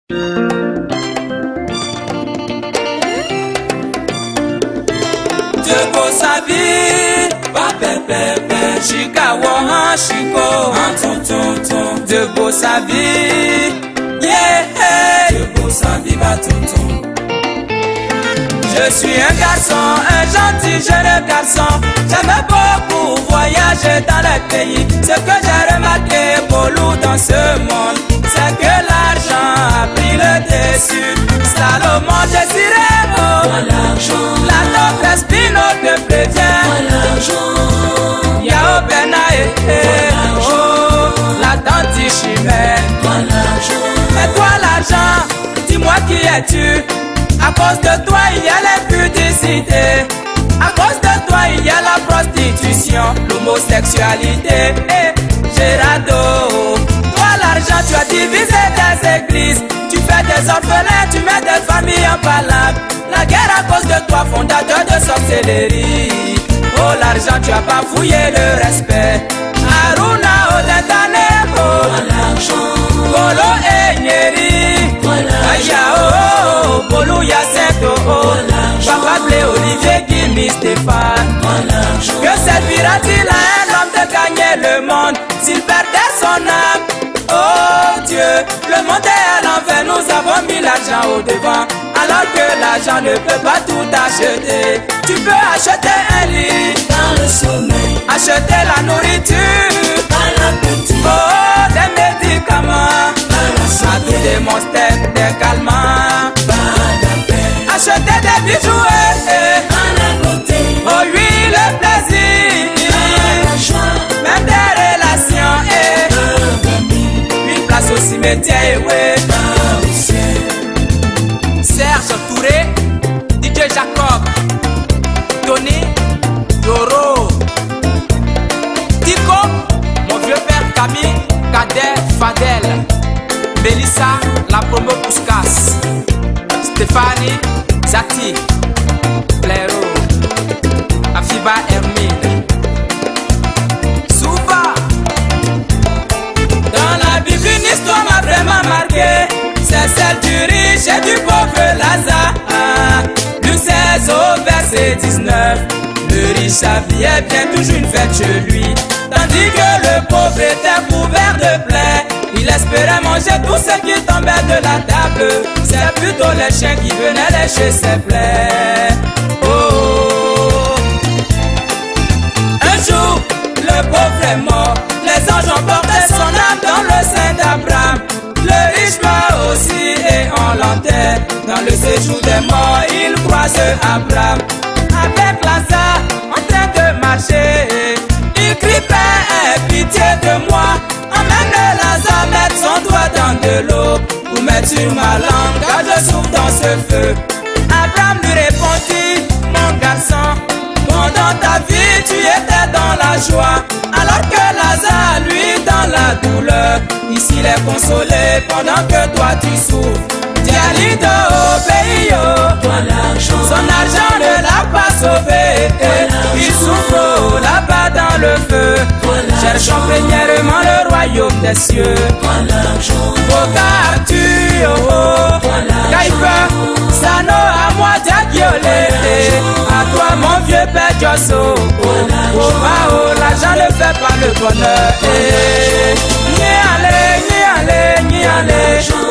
Dieu pour sa vie, pas pépé, Chicago, Chico, Dieu pour sa vie, yeah, Dieu pour sa vie, va tonton. Je suis un garçon, un gentil jeune garçon. J'aime beaucoup voyager dans les pays. Ce que j'ai remarqué, Paulou, dans ce monde, c'est que l'argent a pris le dessus. Salomon désiré, oh, la noblesse Pino te prévient. Yao Benae, oh, la tante chimère. Et toi l'argent, dis-moi qui es-tu? À cause de toi il y a l'impudicité. À cause de toi il y a la prostitution, l'homosexualité. Gérardo, toi l'argent tu as divisé des églises. Tu fais des orphelins, tu mets des familles en palabre. La guerre à cause de toi, fondateur de sorcellerie. Oh l'argent tu as pas fouillé le respect. Aruna Odentanebo, Golo et Nyeri, Ayao, Polo Yacento, Papa Blé, Olivier, Guimi, Stéphane. Que servira-t-il à un homme de gagner le monde s'il perdait son âme? Oh Dieu, le monde est à l'envers, nous avons mis l'argent au devant, alors que l'argent ne peut pas tout acheter. Tu peux acheter un lit dans le sommeil, acheter la nourriture, oh, des médicaments, à tous des monstres, des calmants, acheter des bijoux, oh oui, le plaisir, même des relations, une place au cimetière, ouais. Serge Touré, DJ Jacob, Tony, Doro, Tico, mon vieux père Camille, Kader, Fadel, Mélissa, la promo Pouskas, Stéphanie, Zati, Blaireau, Afiba Hermine, Souba. Dans la Bible, une histoire m'a vraiment marqué. C'est celle du riche et du pauvre Lazare. Luc 16 au verset 19. Le riche habillait bien toujours une fête chez lui, tandis que le pauvre était couvert de plaies. Il espérait manger tout ce qui tombait de la table. C'est plutôt les chiens qui venaient lécher ses plaies. Oh, un jour, le pauvre est mort. Les anges ont porté son âme dans le sein d'Abraham. Le riche meurt aussi et on l'enterre. Dans le séjour des morts, il croise Abraham. Avec Lazare en train de marcher, il crie Père, aie pitié de moi. Emmène Lazare mettre son doigt dans de l'eau pour mettre sur ma langue car je souffre dans ce feu. Abraham lui répondit, mon garçon, pendant ta vie tu étais dans la joie, alors que Lazare lui dans la douleur. Ici il est consolé pendant que toi tu souffres. Dialido obéit, son argent ne l'a pas sauvé. Il souffre là-bas dans le feu. Cherchons premièrement le royaume des cieux. Regarde-tu, Kaipa, Sano à moi Diagiolé. À toi mon vieux père Josso. L'argent ne fait pas le bonheur. Ni aller, ni aller, ni aller.